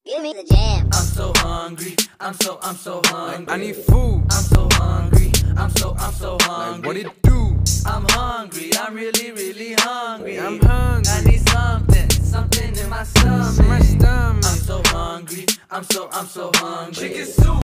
Give me the jam. I'm so hungry. I'm so hungry. I need food. I'm so hungry. I'm so hungry. Like, what it do? I'm hungry. I'm really hungry. I'm hungry. I need something in my stomach. My stomach. I'm so hungry. I'm so hungry. Chicken soup.